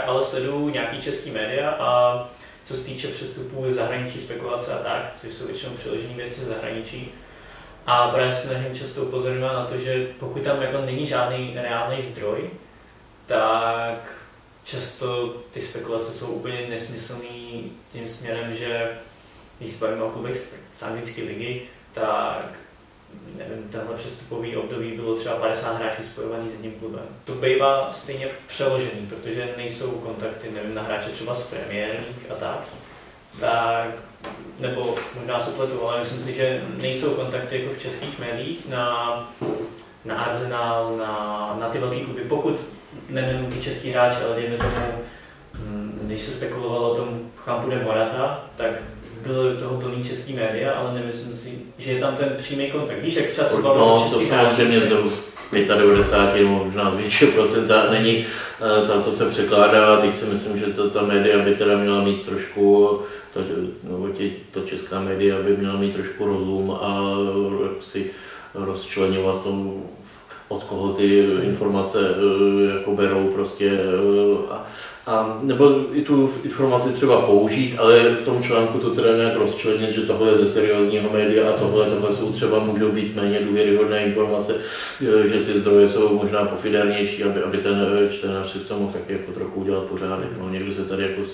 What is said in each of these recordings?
ale sleduju nějaký český média a co se týče přestupů z zahraničí, spekulace a tak, což jsou většinou přiložené věci z zahraničí. A právě se na něm často upozorňuji na to, že pokud tam jako není žádný reálný zdroj, tak často ty spekulace jsou úplně nesmyslný tím směrem, že když se bavíme o klubech z anglické ligy, tak nevím, tenhle přestupový období bylo třeba 50 hráčů spojovaných s jedním klubem. To bývá stejně přeložený, protože nejsou kontakty, nevím, na hráče třeba z Premier League a tak, nebo možná se pletu, ale myslím si, že nejsou kontakty jako v českých médiích na Arsenal, na ty velké kluby, pokud nevím ty český hráči, ale dejme tomu, když se spekulovalo o tom, kam bude Morata, tak bylo toho plný český média, ale nemyslím si, že je tam ten přímý kontakt. Víš, jak třeba se bavilo o českých hráčích? No, to samozřejmě z 95 nebo možná z většího procenta není, to se překládá, teď si myslím, že ta média by teda měla mít trošku, ta česká média by měla mít trošku rozum a si rozčleňovat tomu, od koho ty informace jako berou prostě a nebo i tu informaci třeba použít, ale v tom článku to teda nějak rozčlenit, že tohle je ze seriózního média a tohle jsou třeba můžou být méně důvěryhodné informace, že ty zdroje jsou možná pofidernější, aby ten čtenář si v tom mohl taky jako trochu udělat pořádek. No, někdo se tady jako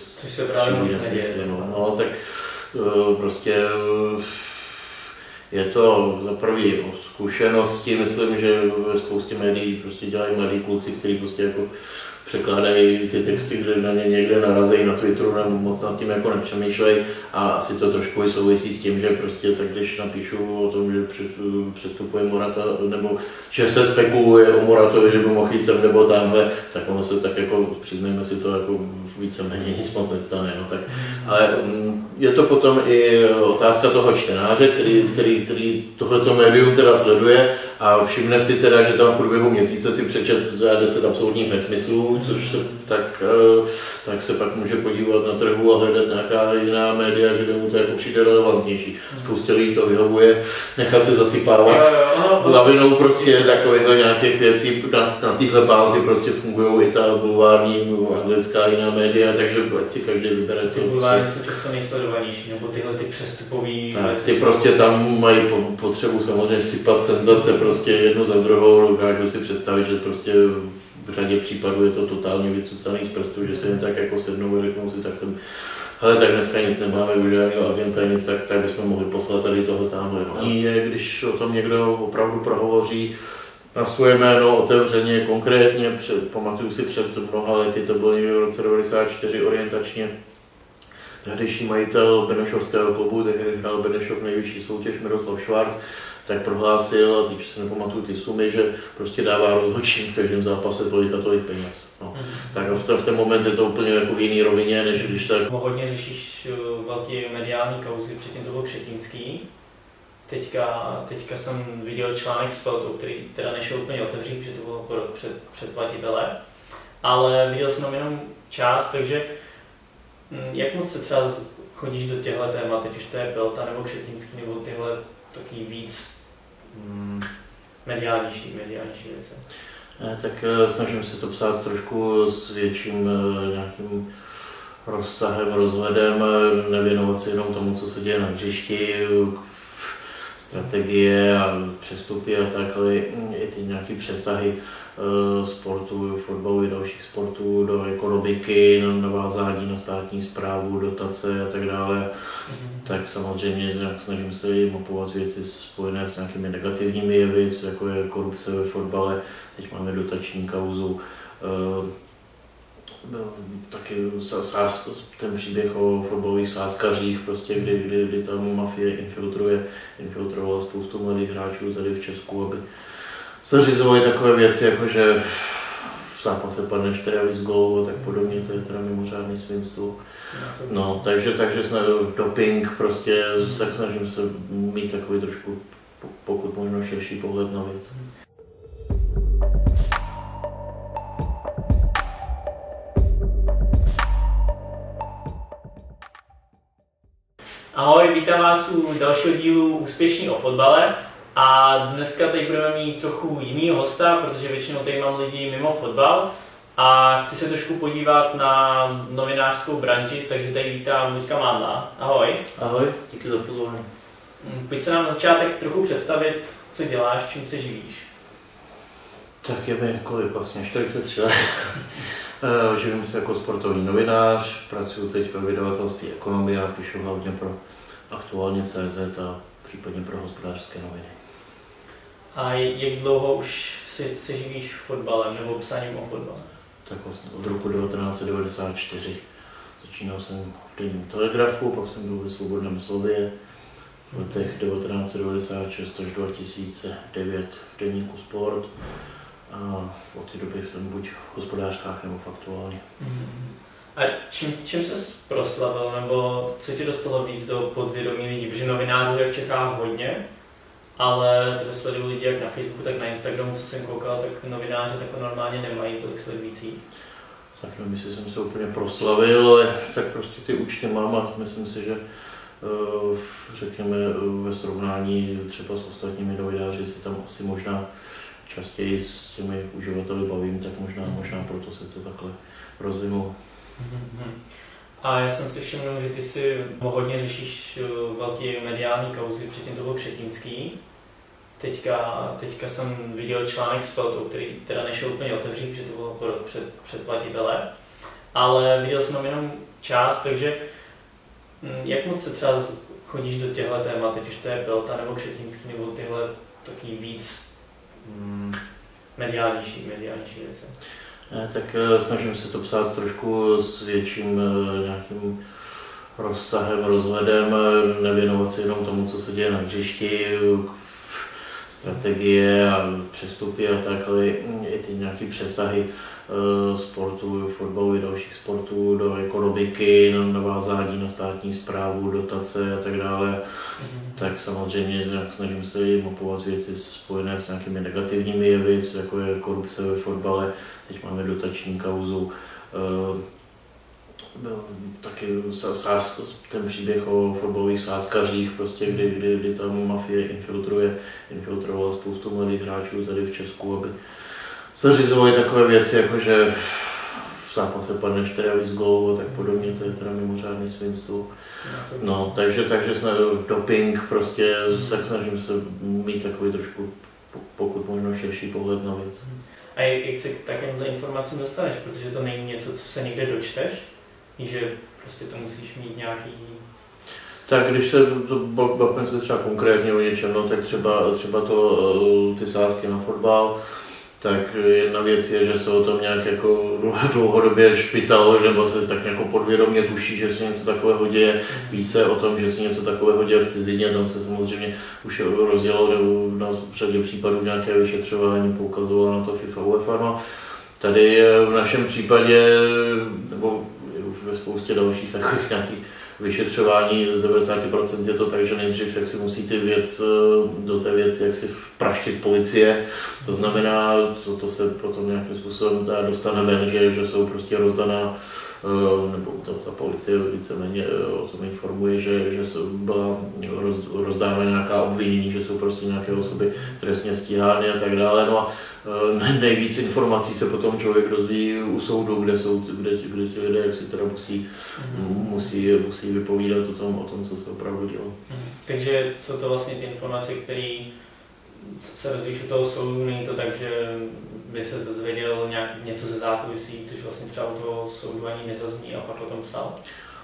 tak prostě je to za první o zkušenosti, myslím, že ve spoustě médií prostě dělají mladí kluci, kteří prostě jako překládají ty texty, že na ně někde narazejí na Twitteru nebo moc nad tím jako nepřemýšlejí a asi to trošku souvisí s tím, že prostě tak když napíšu o tom, že přestupuje Morata nebo že se spekuluje o Moratovi, že by mohl jít sem nebo tamhle, tak ono se tak jako přiznejme si to jako víceméně nic moc nestane. No, tak, ale je to potom i otázka toho čtenáře, který tohleto médium teda sleduje a všimne si teda, že tam v průběhu měsíce si přečet 10 absolutních nesmyslů, což se, tak se pak může podívat na trhu a hledat nějaká jiná média, kde mu to jako přijde relevantnější. Spoustě lidí to vyhovuje, nechá se zasypávat lavinou prostě takovýchhle nějakých věcí, na téhle bázi prostě fungují i ta bulvární anglická jiná média, takže ať si každý vybere to. Ty bulvární jsou často nejsledovanější, nebo tyhle ty přestupový věci. Ty prostě tam mají potřebu samozřejmě sypat senzace prostě jednu za druhou, dokážu si představit, že prostě v řadě případů je to totálně vycucaný z prstu, že se jen tak jako sednou a řeknou si tak ten, hele, tak dneska nic nemáme, už žádného agenta, nic, tak bychom mohli poslat tady toho tamhle. No. Je, když o tom někdo opravdu prohovoří na svoje jméno otevřeně, konkrétně, pamatuju si před mnoha lety, to bylo někdy v roce 1994 orientačně, tehdejší majitel Benešovského klubu, tehdy hrál Benešov nejvyšší soutěž Miroslav Švarc, tak prohlásil, a teď si nepamatuju ty sumy, že prostě dává rozhodčím v každém zápase tolik peněz. No. Tak v ten moment je to úplně jako v jiný rovině, než když tak... Hodně řešíš velké mediální kauzy, předtím to byl Křetínský. Teďka jsem viděl článek z Peltou, který teda nešel úplně otevřít, protože to bylo pro předplatitele, ale viděl jsem tam jenom část, takže jak moc se třeba chodíš do těchto témat, teď už to je Pelta nebo Křetínský nebo tyhle taky víc mediálnější věci? Tak snažím se to psát trošku s větším nějakým rozsahem, rozhledem, nevěnovat se jenom tomu, co se děje na hřišti, strategie a přestupy a tak, ale i ty nějaké přesahy sportu, fotbalu i dalších sportů do ekonomiky, navázání na státní správu, dotace a tak dále. Tak samozřejmě snažím se jim mapovat věci spojené s nějakými negativními jevy, jako je korupce ve fotbale. Teď máme dotační kauzu. Taky ten příběh o fotbalových sázkařích, prostě, kdy tam mafie infiltrovala spoustu mladých hráčů tady v Česku, aby zařizovali takové věci, jako že v zápase padne 4 gólů a tak podobně, to je teda mimořádný svinstvo. No, takže doping, prostě, tak snažím se mít takový trošku, pokud možno širší pohled na věc. Ahoj, vítám vás u dalšího dílu Úspěšní o fotbale a dneska tady budeme mít trochu jinýho hosta, protože většinou tady mám lidi mimo fotbal a chci se trošku podívat na novinářskou branži, takže tady vítám Luďka Mádla. Ahoj. Ahoj, díky za pozvání. Pojď se nám na začátek trochu představit, co děláš, čím se živíš. Tak je mi vlastně 43 let. Živím se jako sportovní novinář, pracuji teď ve vydavatelství Ekonomia, píšu hlavně pro aktuálně CZ a případně pro Hospodářské noviny. A jak dlouho už se živíš fotbalem nebo psaním o fotbale? Tak vlastně od roku 1994. Začínal jsem v denním Telegrafu, pak jsem byl ve Svobodném slově v letech 1996 až 2009 v deníku Sport. A od té doby jsem buď v Hospodářkách nebo v Aktuálně. A čím ses proslavil, nebo co tě dostalo víc do podvědomí lidí? Protože novinářů je v Čechách hodně, ale to sledují lidi jak na Facebooku, tak na Instagramu, co jsem koukal, tak novináři jako normálně nemají tolik sledujících. Tak nevím, jestli jsem se úplně proslavil, ale tak prostě ty účty mám a myslím si, že řekněme ve srovnání třeba s ostatními novináři si tam asi možná častěji s těmi uživateli bavím, tak možná proto se to takhle rozvinulo. A já jsem si všiml, že ty si hodně řešíš velký mediální kauzy, předtím to byl Křetínský. Teďka jsem viděl článek s Peltou, který teda nešel úplně otevřít, protože to bylo pro předplatitele. Ale viděl jsem tam jenom část, takže jak moc se třeba chodíš do těchto témat, teď už to je Pelta nebo Křetínský, nebo tyhle taky víc mediálnější věci? Tak snažím se to psát trošku s větším nějakým rozsahem, rozhledem, nevěnovat se jenom tomu, co se děje na hřišti, strategie a přestupy a tak, ale i ty nějaké přesahy sportu, fotbalu i dalších sportů do ekonomiky, navázání na státní správu, dotace a tak dále. Tak samozřejmě snažím se jim mapovat věci spojené s nějakými negativními jevy, jako je korupce ve fotbale. Teď máme dotační kauzu. Taky ten příběh o fotbalových sázkařích, prostě, kdy tam mafie infiltrovala spoustu mladých hráčů tady v Česku, aby zařizovali takové věci, jako že v zápase padne 4 a víc gólů a tak podobně, to je teda mimořádný svinstvo. No, takže doping, prostě, tak snažím se mít takový trošku, pokud možno širší pohled na věc. A jak se k takovýmhle informacím dostaneš, protože to není něco, co se někde dočteš, že prostě to musíš mít nějaký... Tak když se bavíme se třeba konkrétně o něčem, no, tak třeba ty sázky na fotbal, tak jedna věc je, že se o tom nějak jako dlouhodobě špitalo, nebo se tak jako podvědomě tuší, že se něco takového děje, více o tom, že se něco takového děje v cizině, tam se samozřejmě už rozdělalo na řadě případů nějaké vyšetřování, poukazovalo na to FIFA, UEFA. No. Tady v našem případě, nebo ve spoustě dalších takových nějakých vyšetřování z 90% je to tak, že nejdřív jak si musí do té věci jak si praštit policie. To znamená, to se potom nějakým způsobem dostane ven, že jsou prostě rozdaná, nebo ta policie víceméně o tom informuje, že byla rozdána nějaká obvinění, že jsou prostě nějaké osoby trestně stíhány a tak dále. No a nejvíc informací se potom člověk dozví u soudu, kde ti lidé jak si teda musí vypovídat o tom, co se opravdu dělo. Takže jsou to vlastně ty informace, které se dozvíš u toho soudu, není to tak, že by se dozvěděl něco ze zákulisí, což vlastně třeba u toho soudu ani nezazní a pak o tom psal?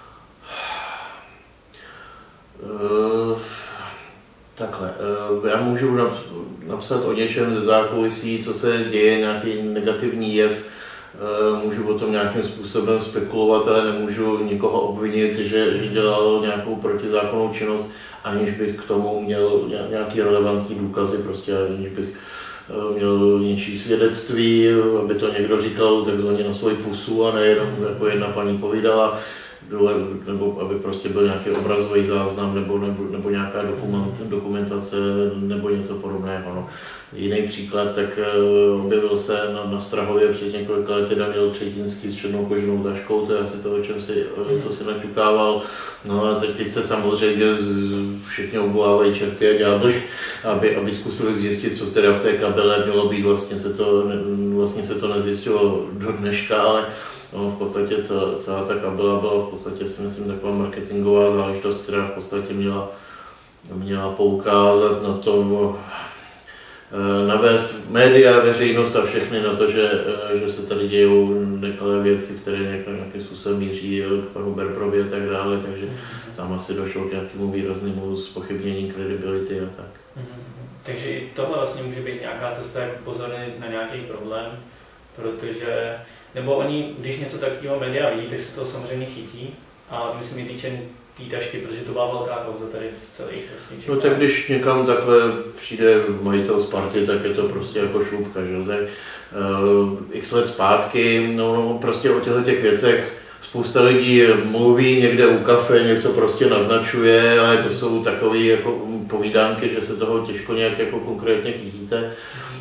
Takhle, já můžu napsat o něčem ze zákulisí, co se děje, nějaký negativní jev, můžu o tom nějakým způsobem spekulovat, ale nemůžu nikoho obvinit, že dělal nějakou protizákonnou činnost, aniž bych k tomu měl nějaký relevantní důkazy, prostě aniž bych měl něčí svědectví, aby to někdo říkal takzvaně na svoji pusu a nejenom jako jedna paní povídala. nebo aby prostě byl nějaký obrazový záznam nebo nějaká dokumentace nebo něco podobného. No. Jiný příklad, tak objevil se na Strahově před několika lety Daniel Třetinský s černou koženou taškou, to je asi to, o čem co si naťukával. No a teď se samozřejmě všichni obvolávají čerty a ďábly, aby zkusili zjistit, co teda v té kabele mělo být. Vlastně se to nezjistilo do dneška, ale no, v podstatě celá ta kabela byla v podstatě, si myslím, taková marketingová záležitost, která v podstatě měla poukázat na to, navést média, veřejnost a všechny na to, že se tady dějou nekalé věci, které nějakým způsobem míří k panu Berprovi a tak dále, takže tam asi došlo k nějakému výraznému zpochybnění kredibility a tak. Takže i tohle vlastně může být nějaká cesta, jak upozornit na nějaký problém, protože, nebo oni, když něco takového média vidí, tak se to samozřejmě chytí a myslím, i týče té tašky, protože to byla velká kauza tady v celých vlastně. No tak když někam takhle přijde majitel Sparty, tak je to prostě jako šlupka, že? Tak x let zpátky, no prostě o těch věcech spousta lidí mluví někde u kafe, něco prostě naznačuje, ale to jsou takové jako povídánky, že se toho těžko nějak jako konkrétně chytíte.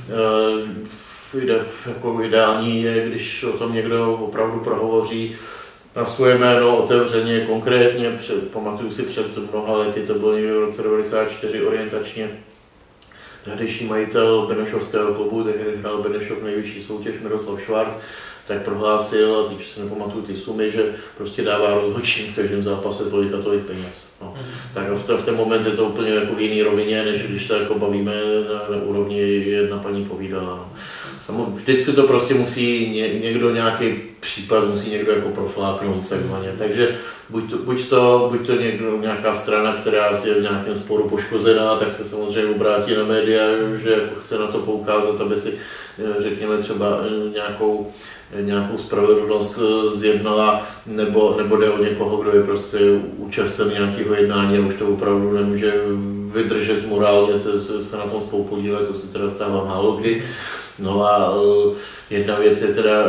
Jako ideální je, když o tom někdo opravdu prohovoří na svoje jméno otevřeně, konkrétně. Pamatuju si před mnoha lety, to bylo někdy v roce 1994 orientačně. Tehdejší majitel Benešovského klubu, tehdy hrál Benešov nejvyšší soutěž Miroslav Švarc, tak prohlásil, a teď si nepamatuju ty sumy, že prostě dává rozhodčím v každém zápase tolik peněz. No. Tak v ten moment je to úplně jako v jiný rovině, než když se jako bavíme na úrovni jedna paní povídala. No. Vždycky to prostě musí někdo, nějaký případ musí někdo jako profláknout takzvaně. Takže buď to nějaká strana, která je v nějakém sporu poškozená, tak se samozřejmě obrátí na média, že jako chce na to poukázat, aby si řekněme třeba nějakou spravedlnost zjednala, nebo jde o někoho, kdo je prostě účasten nějakého jednání a už to opravdu nemůže vydržet morálně se na tom spolu podílet, to se teda stává málo kdy. No a jedna věc je teda,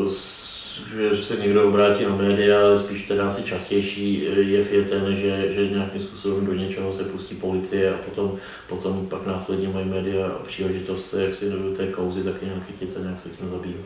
že se někdo obrátí na média, ale spíš teda asi častější jev je ten, že nějakým způsobem do něčeho se pustí policie a potom pak následně mají média příležitost, jak si do té kauzy taky nějak chytit a nějak se tím zabývat.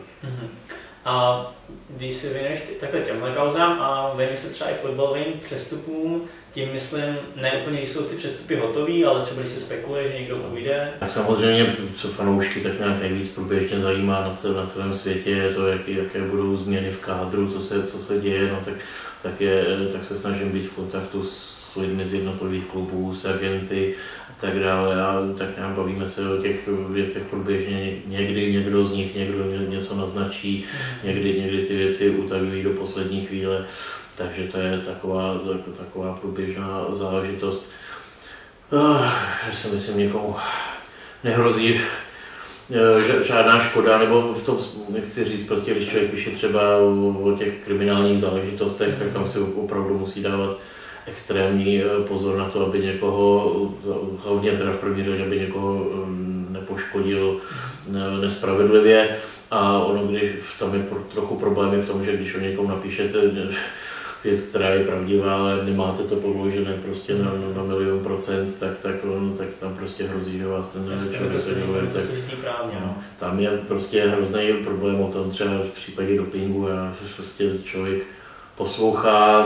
A když si věnuješ takhle těmhle kauzám a věnuješ se třeba i fotbalovým přestupům, tím myslím, ne úplně jsou ty přestupy hotový, ale třeba když se spekuluje, že někdo půjde. Tak samozřejmě, co fanoušky tak nějak nejvíc průběžně zajímá na celém světě, je to, jaké budou změny v kádru, co se děje, no tak se snažím být v kontaktu s lidmi z jednotlivých klubů, s agenty a tak dále a tak nějak bavíme se o těch věcech průběžně. Někdy někdo z nich něco naznačí, někdy ty věci utajují do poslední chvíle. Takže to je taková průběžná záležitost. Já si myslím, někomu nehrozí žádná škoda, nebo v tom nechci říct, prostě když člověk píše třeba o těch kriminálních záležitostech, tak tam si opravdu musí dávat extrémní pozor na to, aby někoho, hlavně teda v první řadě, aby někoho nepoškodil nespravedlivě. A ono, když tam je trochu problémy v tom, že když o někomu napíšete věc, která je pravdivá, ale nemáte to podložené prostě na 100%, tak tam prostě hrozí, že vás ten člověk se dovolí. Tam je prostě hrozný problém o tom, třeba v případě dopingu, že prostě člověk poslouchá,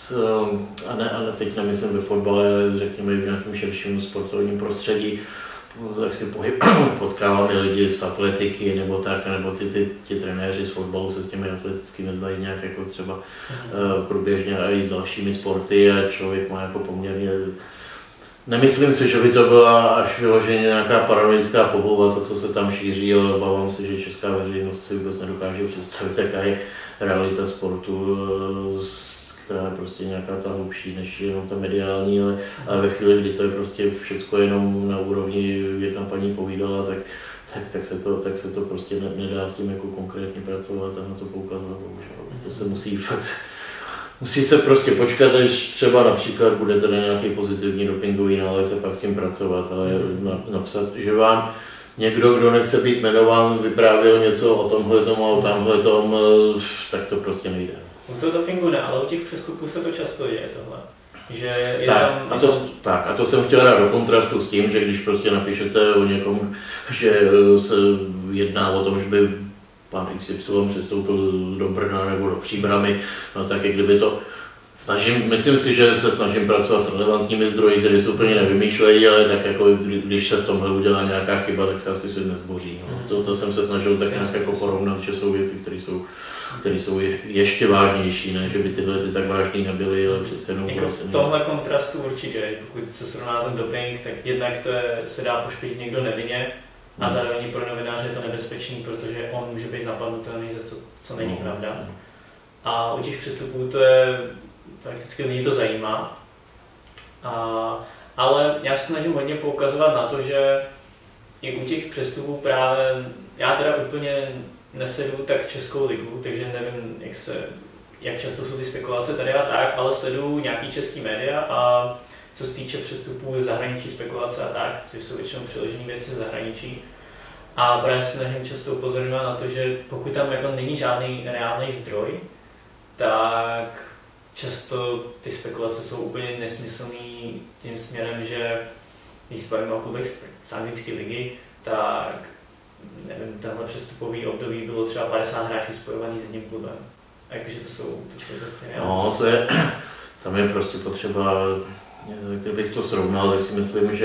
a teď nemyslím ve fotbale, ale řekněme v nějakém širším sportovním prostředí, tak si potkáváme lidi z atletiky nebo tak, nebo ti trenéři z fotbalu se s těmi atletickými znají nějak jako třeba průběžně a i s dalšími sporty a člověk má jako poměrně. Nemyslím si, že by to byla až vyloženě nějaká paranoická pomluva, to, co se tam šíří, ale obávám se, že česká veřejnost si vůbec nedokáže představit, jaká je realita sportu, která je prostě nějaká ta hlubší než jenom ta mediální, ale ve chvíli, kdy to je prostě všecko jenom na úrovni jedna paní povídala, tak se to prostě nedá s tím jako konkrétně pracovat a na to poukazovat. To se musí se prostě počkat, až třeba například bude teda nějaký pozitivní dopingový nález a pak s tím pracovat, ale napsat, že vám někdo, kdo nechce být jmenován, vyprávěl něco o tomhletom a o tamhletom, tak to prostě nejde. U toho dopingu ne, ale u těch přestupů se to často děje tohle. Že je a to jsem chtěl dát do kontrastu s tím, že když prostě napíšete o někom, že se jedná o tom, že by pan XY přestoupil do Brna nebo do Příbramy, no tak jak kdyby to myslím si, že se snažím pracovat s relevantními zdroji, které jsou úplně nevymýšlejí, ale tak jako když se v tomhle udělá nějaká chyba, tak se asi svět nezboří. No. To jsem se snažil tak nějak jako porovnat, že jsou věci, které jsou ještě vážnější, ne? Že by tyhle ty tak vážný nebyly, ale přece jenom jako v tomhle kontrastu určitě, pokud se srovná ten doping, tak jednak se dá poškodit někdo nevinně a zároveň pro novináře je to nebezpečný, protože on může být napadnutelný za co není pravda. A u těch přestupů to je prakticky lidi to zajímá. Ale já se snažím hodně poukazovat na to, že i u těch přestupů právě, já teda úplně nesleduju tak českou ligu, takže nevím, jak často jsou ty spekulace tady a tak, ale sleduju nějaký český média a co se týče přestupů z zahraničí, spekulace a tak, což jsou většinou přiložené věci z zahraničí. A právě se snažím často upozorňovat na to, že pokud tam jako není žádný reálný zdroj, tak často ty spekulace jsou úplně nesmyslný tím směrem, že když se bavíme o klubech z anglické ligy, tak nevím, tenhle přestupový období bylo třeba 50 hráčů spojovaných s jedním klubem. A jakože to jsou prostě reálné. No, tam je prostě potřeba, kdybych to srovnal, tak si myslím,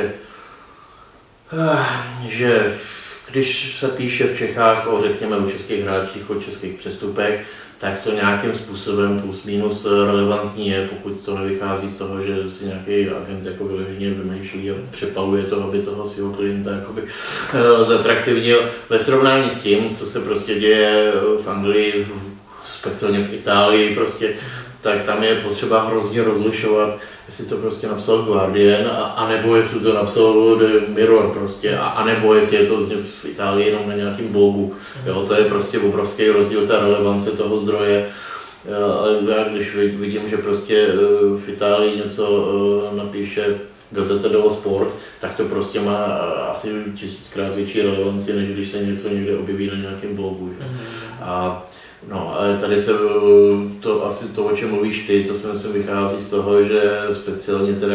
že když se píše v Čechách řekněme o českých hráčích, o českých přestupech, tak to nějakým způsobem plus minus relevantní je, pokud to nevychází z toho, že si nějaký agent jako vyloženě vymýšlí a přepaluje to, aby toho svého klienta jakoby zatraktivnil. Ve srovnání s tím, co se prostě děje v Anglii, speciálně v Itálii, prostě, tak tam je potřeba hrozně rozlišovat, jestli to prostě napsal Guardian, anebo jestli to napsal The Mirror prostě, anebo jestli je to v Itálii jenom na nějakém blogu. Jo, to je prostě obrovský rozdíl, ta relevance toho zdroje. Ale já když vidím, že prostě v Itálii něco napíše Gazzetta dello Sport, tak to prostě má asi 1000krát větší relevanci, než když se něco někde objeví na nějakém blogu. Že? No, ale tady se asi to, o čem mluvíš ty, to se myslím vychází z toho, že speciálně teda,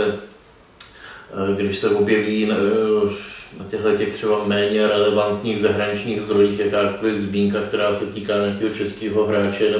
když se objeví na těch třeba méně relevantních zahraničních zdrojích jakákoliv zmínka, která se týká nějakého českého hráče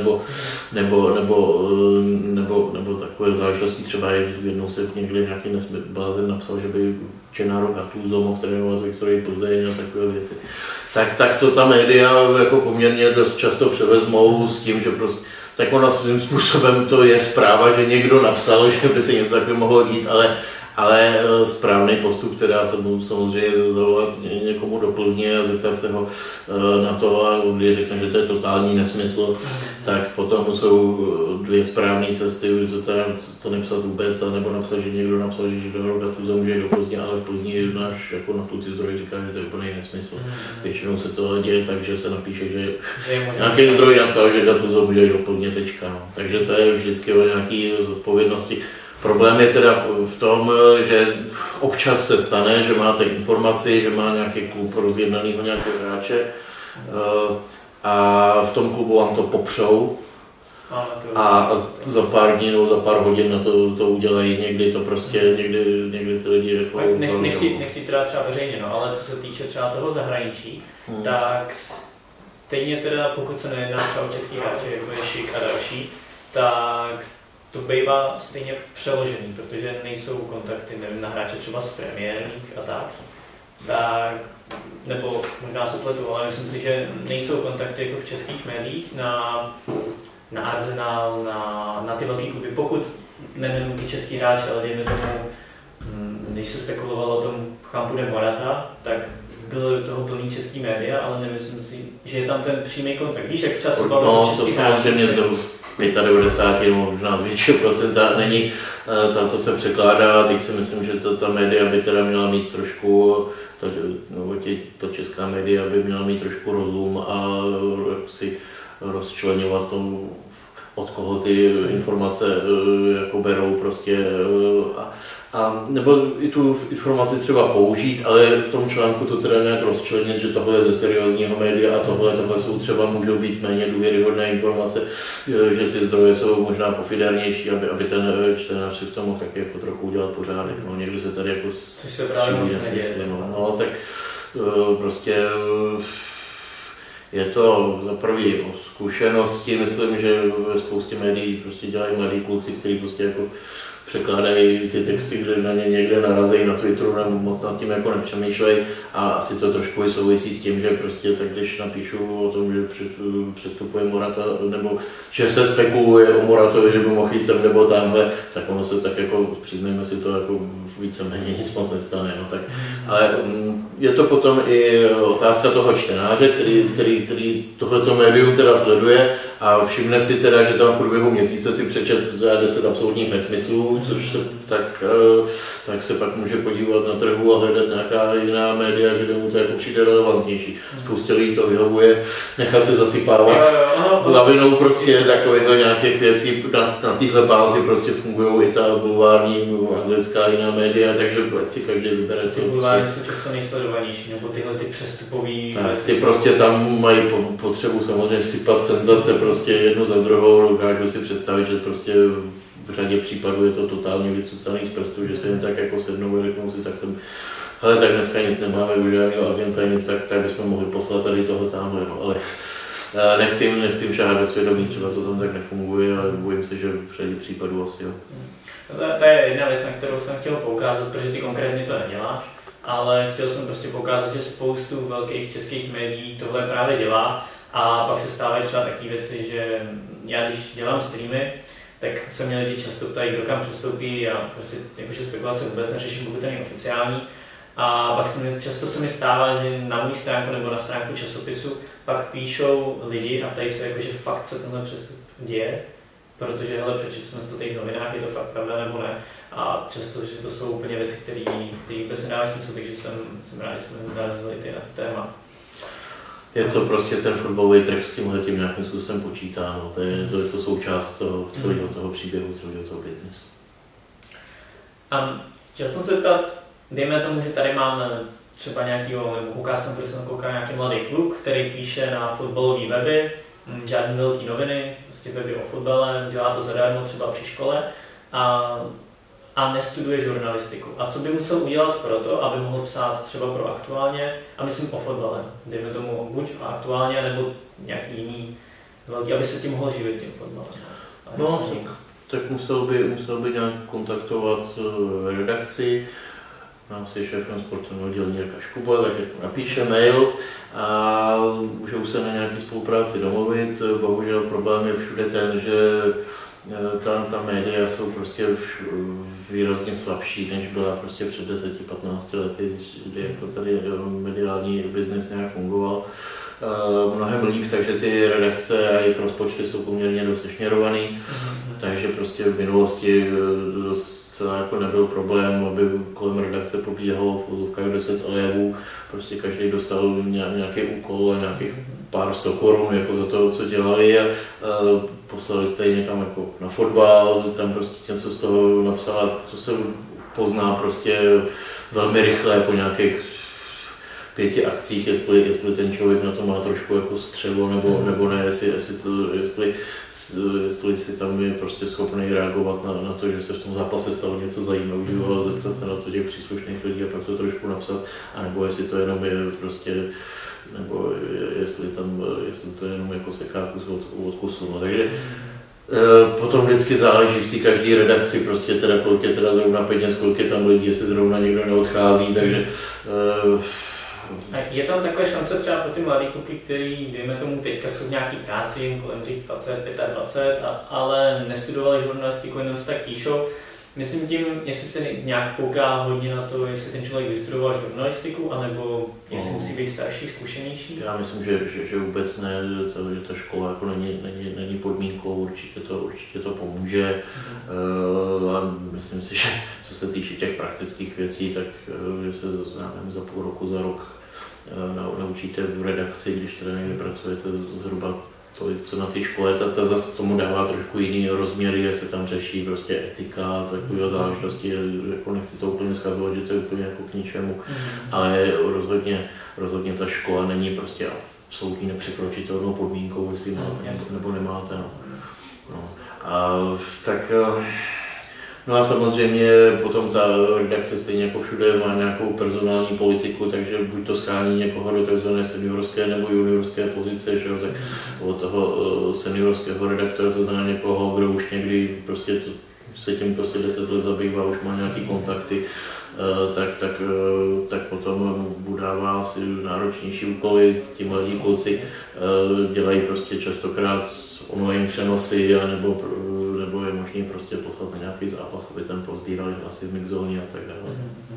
nebo takové záležitosti, třeba jednou se někde nějaký blázen napsal, že by Gennaro Gattuso mohl trénovat Viktorii Plzeň a takové věci. Tak to ta média jako poměrně dost často převezmou s tím, že prostě tak ona svým způsobem to je zpráva, že někdo napsal, že by se něco takového mohlo dít, ale správný postup, teda se mu samozřejmě zavolat někomu do Plzně a zeptat se ho na to, a když řekne, že to je totální nesmysl, tak potom jsou dvě správné cesty, to nepsat vůbec, nebo napsat, že někdo napsal, že Gennaro Gattuso může do Plzně, ale v Plzni náš jako na ty zdroje říká, že to je úplný nesmysl. Většinou se to děje tak, že se napíše, že nějaký zdroj napsal, že Gattuso může do Plzně, tečka. No. Takže to je vždycky o nějaké zodpovědnosti. Problém je teda v tom, že občas se stane, že máte informaci, že má nějaký klub rozjednanýho nějakého hráče a v tom klubu vám to popřou a za pár dní nebo za pár hodin na to udělají, někdy to prostě, někdy ty lidi jako nechci teda třeba veřejně, no, ale co se týče třeba toho zahraničí, tak stejně teda, pokud se nejedná třeba o český hráče, jako je Šik a další, tak to bývá stejně přeložený, protože nejsou kontakty, nevím, na hráče třeba z Premier League a tak, nebo možná se pletu, ale myslím si, že nejsou kontakty jako v českých médiích na Arsenal, na ty velké kluby, pokud nevím ty český hráči, ale dejme tomu, když se spekulovalo o tom Campu de Morata, tak bylo do toho plný český média, ale nemyslím si, že je tam ten přímý kontakt. Víš, jak třeba se bavilo o českých hráčích? 95 nebo možná většího procenta není, tam to se překládá, teď si myslím, že ta média by teda měla mít trošku, ta česká média by měla mít trošku rozum a si rozčleňovat od koho ty informace jako berou prostě a nebo i tu informaci třeba použít, ale v tom článku to teda nějak rozčlenit, že tohle je ze seriózního média a tohle jsou třeba můžou být méně důvěryhodné informace, že ty zdroje jsou možná pofidérnější, aby ten čtenář si v tom mohl taky jako trochu udělat pořádek. No, někdy se tady jako což se právě moc neděje. No, tak prostě je to za prvý o zkušenosti, myslím, že ve spoustě médií prostě dělají mladí kluci, kteří prostě jako překládají ty texty, že na ně někde narazí na Twitteru nebo moc nad tím jako nepřemýšlejí a asi to trošku souvisí s tím, že prostě tak když napíšu o tom, že přestupuje Morata nebo že se spekuluje o Moratovi, že by mohl jít sem nebo tamhle, tak ono se tak jako, přiznejme si to, jako víceméně nic moc nestane. No, tak, ale je to potom i otázka toho čtenáře, který tohleto médium teda sleduje a všimne si teda, že tam v průběhu měsíce si přečet 10 absolutních nesmyslů, což se, tak se pak může podívat na trhu a hledat nějaká jiná média, kde mu to jako přijde relevantnější. Spoustě lidí to vyhovuje, nechá se zasypávat lavinou prostě takovýchhle nějakých věcí, na téhle bázi prostě fungují i ta bulvární anglická jiná média, takže ať si každý vybere. Ty bulvární jsou často nejsledovanější, nebo tyhle ty přestupový věci. Ty prostě tam mají potřebu samozřejmě sypat senzace prostě jednu za druhou, dokážu si představit, že prostě v řadě případů je to totálně vycucaný z prstů, že se jen tak jako sednou a řeknou si tak ten, hele, tak dneska nic nemáme, už žádného agenta, nic, tak bychom mohli poslat tady toho tamhle, no, ale nechci šáhat do svědomí, třeba to tam tak nefunguje, ale bojím se, že v řadě případů asi jo. To je jedna věc, na kterou jsem chtěl poukázat, protože ty konkrétně to neděláš, ale chtěl jsem prostě poukázat, že spoustu velkých českých médií tohle právě dělá a pak se stávají třeba takové věci, že já když dělám streamy, tak se mě lidi často ptají, kdo kam přestoupí a prostě jakože spekulace vůbec neřeším, pokud to není oficiální. A pak často se mi stává, že na můj stránku nebo na stránku časopisu pak píšou lidi a ptají se, jakože fakt se tenhle přestup děje, protože hele, přečetl jsme to v novinách, je to fakt pravda nebo ne. A často, že to jsou úplně věci, které vůbec nedávají smysl, takže jsem rád, že jsme narazili na to téma. Je to prostě ten fotbalový trh s tímhle nějakým způsobem počítá, no. To je to součást toho, celého toho příběhu, celého toho biznesu. Chtěl jsem se ptat, dejme tomu, že tady máme třeba nějakýho, nebo koukal nějaký mladý kluk, který píše na fotbalové weby, žádný velký noviny, prostě weby o fotbale, dělá to zadarmo třeba při škole a nestuduje žurnalistiku. A co by musel udělat pro to, aby mohl psát třeba pro Aktuálně, a myslím o fotbale, dejme tomu buď o Aktuálně, nebo nějaký jiný velký, aby se tím mohl živit tím fotbalem. No, tak musel by nějak kontaktovat redakci, nás je šéfem sportovního oddělení Jirka Škuba, tak napíše mail a můžou se na nějaké spolupráci domluvit. Bohužel problém je všude ten, že ta média jsou prostě výrazně slabší, než byla prostě před 10-15 lety, kdy jako tady mediální biznes nějak fungoval mnohem líp, takže ty redakce a jejich rozpočty jsou poměrně dost sešněrovaný, takže prostě v minulosti docela jako nebyl problém, aby kolem redakce pobíhalo v úzovkách 10 elevů, prostě každý dostal nějaký úkol a nějakých pár 100 korun jako za to, co dělali a poslali jste ji někam jako na fotbal, tam prostě něco z toho napsala, co se pozná prostě velmi rychle po nějakých 5 akcích, jestli ten člověk na to má trošku jako střelu nebo ne, jestli si tam je prostě schopný reagovat na to, že se v tom zápase stalo něco zajímavého a zeptat se na to těch příslušných lidí a pak to trošku napsat, anebo jestli to jenom je prostě, nebo jestli to je jenom jako seká kus od kusu. No. Takže potom vždycky záleží v té každé redakci, prostě teda kolik je teda zrovna peněz, kolik je tam lidí, jestli zrovna někdo neodchází, takže je tam taková šance třeba pro ty mladý kluky, který, dejme tomu, teďka jsou v nějaký práci, kolem 20, 25, ale nestudovali žurnalistiku, jenom se tak píšou. Myslím tím, jestli se nějak kouká hodně na to, jestli ten člověk vystudoval žurnalistiku, anebo jestli musí být starší, zkušenější. Já myslím, že vůbec ne, že ta škola jako není podmínkou, určitě to pomůže. A myslím si, že co se týče těch praktických věcí, tak že se za půl roku, za rok naučíte v redakci, když teda někde pracujete zhruba tolik, co na té škole, ta zase tomu dává trošku jiný rozměry, že se tam řeší prostě etika, takové záležitosti, jako nechci to úplně zkazovat, že to je úplně jako k ničemu, ale rozhodně ta škola není prostě absolutně nepřekročitelnou podmínkou, jestli máte nebo nemáte. No. No a samozřejmě potom ta redakce stejně jako všude má nějakou personální politiku, takže buď to schání někoho do tzv. Seniorské nebo juniorské pozice, že jo, tak od toho seniorského redaktora to znamená někoho, kdo už někdy prostě se tím prostě 10 let zabývá, už má nějaký kontakty, tak potom budává si náročnější úkoly, ti mladí kluci dělají prostě častokrát online přenosy, nebo je možné prostě poslat na nějaký zápas, aby tam pozbírali asi v mixzóně a tak dále.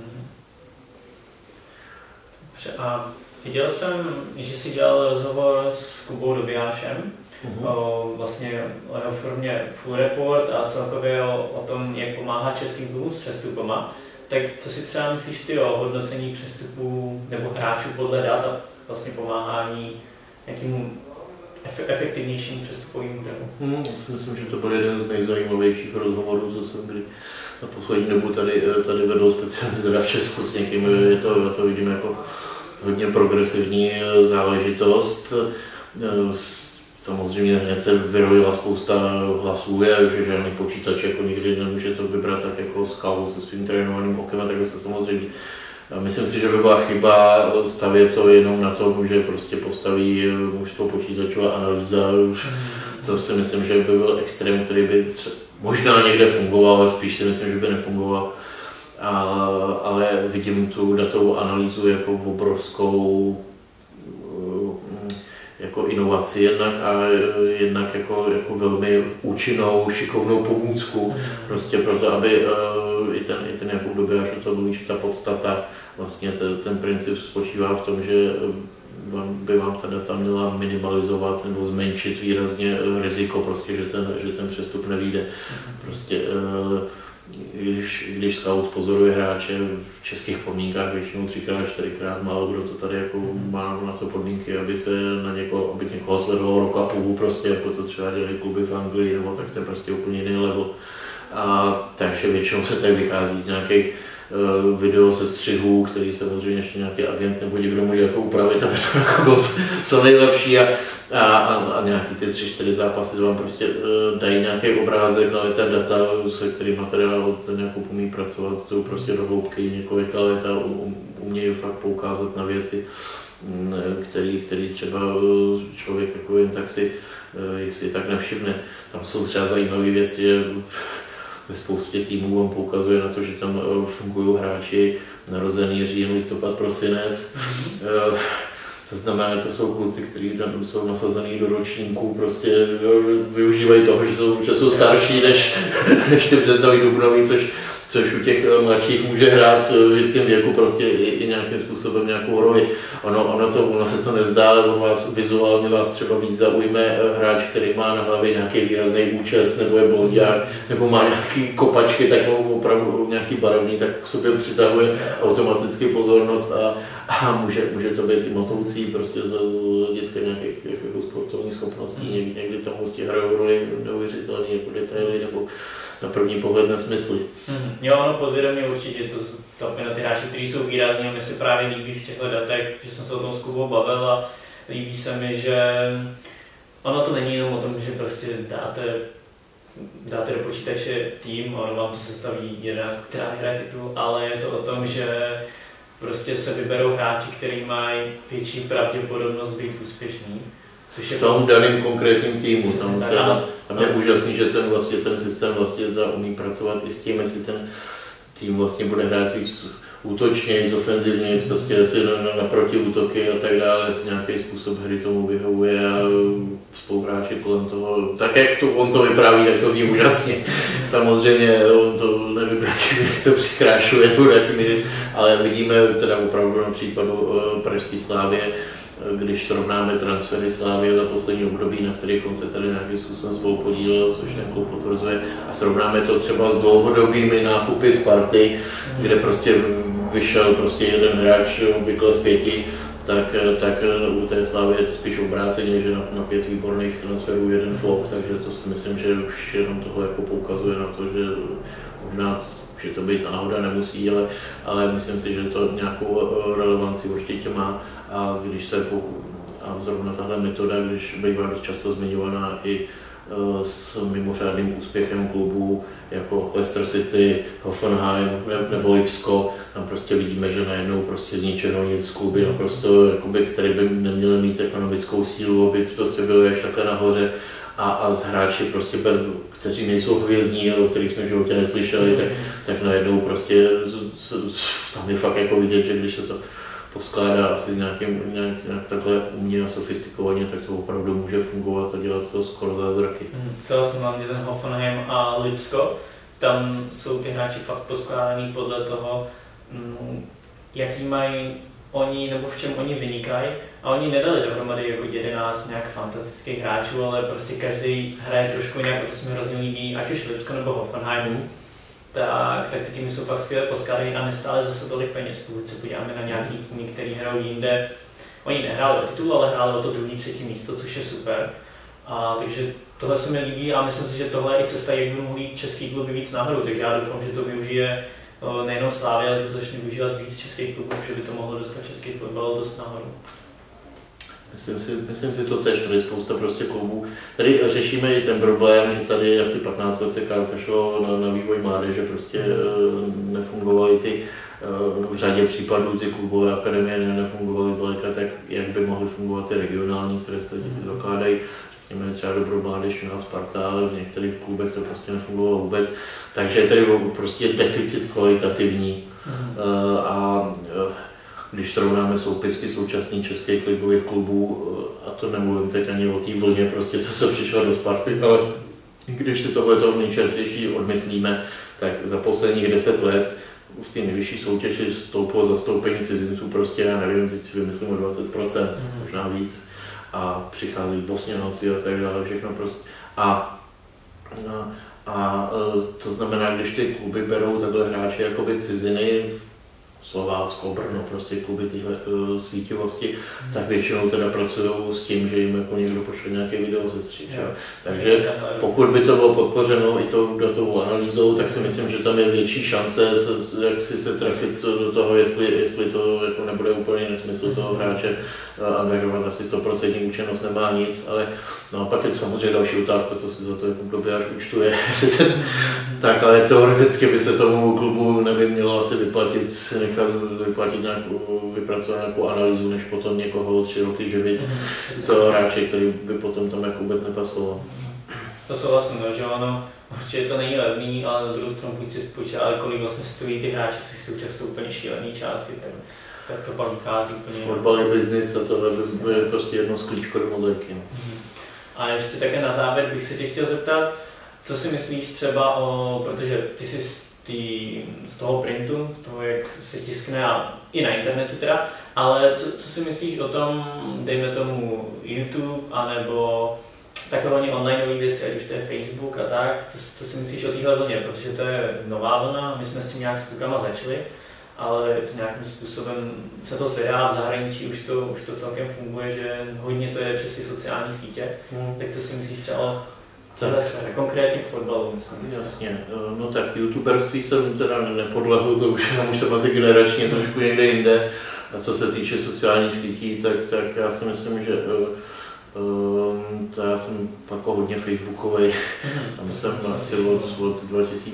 A viděl jsem, že jsi dělal rozhovor s Kubou Dobijášem, vlastně o jeho firmě Full Report a celkově o tom, jak pomáhá českým klubům s přestupama. Tak co si třeba myslíš ty o hodnocení přestupů nebo hráčů podle dat a vlastně pomáhání nějakému efektivnějším přestupovým trhu? Já si myslím, že to byl jeden z nejzajímavějších rozhovorů, co jsem kdy na poslední dobu tady vedl speciálně teda v Česku s někým. Já to vidím jako hodně progresivní záležitost. Samozřejmě hned se vyrojila spousta hlasů, že žádný počítač jako nikdy nemůže to vybrat tak jako skálu se svým trénovaným okem, a takhle se samozřejmě. Myslím si, že by byla chyba stavět to jenom na tom, že prostě postaví mužstvo počítačová analýza. To si myslím, že by byl extrém, který by možná někde fungoval, ale spíš si myslím, že by nefungoval. Ale vidím tu datovou analýzu jako obrovskou jako inovaci jednak jako velmi účinnou, šikovnou pomůcku, prostě proto, aby i ten Jakub Dobijáš to mluví, že ta podstata, vlastně ten princip spočívá v tom, že by vám ta data měla minimalizovat nebo zmenšit výrazně riziko, prostě, že ten přestup nevyjde. Prostě, když scout pozoruje hráče v českých podmínkách, většinou 3x, 4x, málo kdo to tady jako má na to podmínky, aby někoho sledoval rok a půl, prostě jako to třeba dělají kluby v Anglii, nebo tak to je prostě úplně jiný level. Takže většinou se tady vychází z nějakých video sestřihů, který samozřejmě ještě nějaký agent nebo někdo může jako upravit, aby to jako bylo co nejlepší a nějaký ty 3-4 zápasy vám prostě dají nějaký obrázek, ale ta data, se kterým materiál ten jako umí pracovat, to prostě do hloubky několika let a umějí fakt poukázat na věci, který třeba člověk jako jen tak si tak nevšimne. Tam jsou třeba zajímavé věci, že ve spoustě týmů on poukazuje na to, že tam fungují hráči narozený říjen, listopad, prosinec. To znamená, že to jsou kluci, kteří jsou nasazený do ročníků, prostě využívají toho, že jsou starší než ty březnový, dubnový, což u těch mladších může hrát v jistém věku prostě i nějakým způsobem nějakou roli. Ono se to nezdá, ale vizuálně vás třeba víc zaujme hráč, který má na hlavě nějaký výrazný účes, nebo je blonďák, nebo má nějaký kopačky, tak opravdu nějaký barevný, tak k sobě přitahuje automaticky pozornost a může to být i matoucí prostě z hlediska nějakých jako sportovních schopností. Někdy tam prostě hrajou roli neuvěřitelné jako detaily nebo na první pohled nesmysly. Jo, ono podvědomě určitě to zapomíná ty hráči, kteří jsou výrazní, a mi se právě líbí v těchto datech, že jsem se o tom s Kubou bavil a líbí se mi, že ono to není jenom o tom, že prostě dáte do počítače tým a ono vám to sestaví 11, která vyhraje titul, ale je to o tom, že prostě se vyberou hráči, kteří mají větší pravděpodobnost být úspěšný. V tom daném konkrétním týmu. Tam je úžasný, že ten systém vlastně umí pracovat i s tím, jestli ten tým vlastně bude hrát víc útočně, ofenzivně, prostě jestli na protiútoky a tak dále, jestli nějaký způsob hry tomu vyhovuje a spoluhráči kolem toho, tak jak on to vypráví, tak to zní úžasně. Samozřejmě on to nevím, jak to přikrášuje, ale vidíme teda opravdu na případu pražské Slávie, když srovnáme transfery Slávie za poslední období, na který konce tady nějakým způsobem spolu podílel, což ten klub potvrzuje, a srovnáme to třeba s dlouhodobými nákupy Sparty, kde prostě vyšel prostě jeden hráč obvykle z 5 tak u té Slávy je to spíš obráceně, že na 5 výborných transferů jeden flop, takže to si myslím, že už jenom toho jako poukazuje na to, že možná že to být náhoda nemusí, ale myslím si, že to nějakou relevanci určitě má a když se a zrovna tahle metoda, když bývá dost často zmiňovaná i s mimořádným úspěchem klubů jako Leicester City, Hoffenheim nebo Lipsko, tam prostě vidíme, že najednou prostě z ničeho nic kluby naprosto, jakoby, které by neměly mít ekonomickou sílu, aby prostě byly až takhle nahoře a z hráči prostě, kteří nejsou hvězdní, o kterých jsme v životě neslyšeli, tak najednou prostě tam je fakt jako vidět, že když se to poskládá asi nějak takhle uměle a sofistikovaně, tak to opravdu může fungovat a dělat z toho skoro zázraky. Celá jsem hlavně ten Hoffenheim a Lipsko, tam jsou ty hráči fakt poskládaný podle toho, jaký mají oni nebo v čem oni vynikají a oni nedali dohromady jako 11 nějak fantastických hráčů, ale prostě každý hraje trošku jinak a to se mi hrozně líbí, ať už Lipsko nebo Hoffenheimu. Tak ty týmy jsou fakt skvěle poskládaný a nestále zase tolik peněz, pokud se podíváme na nějaký týmy, který hrajou jinde. Oni nehráli o titul, ale hráli o to druhý, třetí místo, což je super. Takže tohle se mi líbí a myslím si, že tohle je i cesta, jak by mohli český kluby víc nahoru, takže já doufám, že to využije nejenom Slavia, ale že to začne využívat víc českých klubů, že by to mohlo dostat český fotbal dost nahoru. Myslím si to tež, tady spousta prostě klubů. Tady řešíme i ten problém, že tady asi 15 let se kašlo na vývoj mládeže, prostě nefungovaly ty v řadě případů ty klubové akademie nefungovaly zdaleka tak, jak by mohly fungovat ty regionální, které se tady zakládají. Řekněme třeba Dobrou mládež, u nás Sparta, ale v některých klubech to prostě nefungovalo vůbec. Takže je tady prostě deficit kvalitativní. Když srovnáme soupisky současných českých ligových klubů, a to nemluvím teď ani o té vlně, prostě, co se přišlo do Sparty, ale když si tohleto nejčastější odmyslíme, tak za posledních 10 let v té nejvyšší soutěži stouplo zastoupení cizinců prostě, já nevím, teď si vymyslím o 20%, možná víc, a přicházejí Bosňanáci a tak dále, všechno prostě. A to znamená, když ty kluby berou takhle hráče jakoby z ciziny, Slovácko, Brno, prostě kluby tyhle svítivosti, tak většinou teda pracují s tím, že jim jako někdo pošle nějaké video ze stříč. Takže pokud by to bylo podpořeno i tou datovou analýzou, tak si myslím, že tam je větší šance, jak si se trefit do toho, jestli to jako nebude úplně nesmysl toho hráče angažovat, asi 100% účinnost nemá nic, ale naopak je to samozřejmě další otázka, co si za to jako kluby až účtuje. Tak, ale teoreticky by se tomu klubu nemělo asi vyplatit vypracovat nějakou analýzu, než potom někoho 3 roky živit toho hráče, který by potom tam jako vůbec nepasoval. To souhlasím, že ono určitě to není levný, ale na druhou stranu buď si spočítali, kolik vlastně stojí ty hráči, což jsou často úplně šílený částky, tak to pak vychází úplně. Fotbal je biznis a to je prostě jedno z klíčko do mozaiky. A ještě také na závěr bych se tě chtěl zeptat, co si myslíš třeba protože ty jsi z toho printu, z toho, jak se tiskne a i na internetu teda, ale co si myslíš o tom, dejme tomu YouTube, anebo takové onlineové věci, ať už to je Facebook a tak, co si myslíš o téhle vlně, protože to je nová vlna, my jsme s tím nějak s klukama začali, ale nějakým způsobem se to zvedá v zahraničí, už to celkem funguje, že hodně to je přes ty sociální sítě, tak co si myslíš třeba o téhle sféře, konkrétně k fotbalu, myslím. Jasně, no tak youtuberství jsem teda nepodlehl, to už jsem asi generačně trošku někde jinde. A co se týče sociálních sítí, tak já si myslím, že to já jsem jako hodně facebookový, tam jsem asi od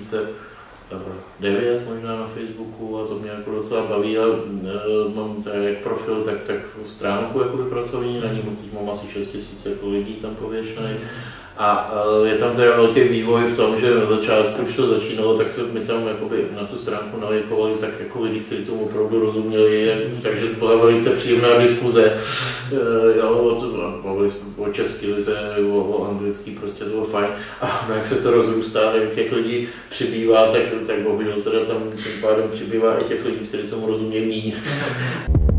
2009 možná na Facebooku a to mě jako docela baví, ale mám teda jak profil, tak stránku jako pracovní, na ní mám asi 6 000 jako lidí tam pověšených. A je tam teda velký vývoj v tom, že na začátku, když to začínalo, tak se mi tam jakoby na tu stránku nalejkovali tak jako lidi, kteří tomu opravdu rozuměli, takže byla velice příjemná diskuze. Mluvili o česky lize, o anglický, prostě to bylo fajn. A jak se to rozrůstá, tak těch lidí přibývá, tak bohužel teda tam tím pádem přibývá i těch lidí, kteří tomu rozumějí míň.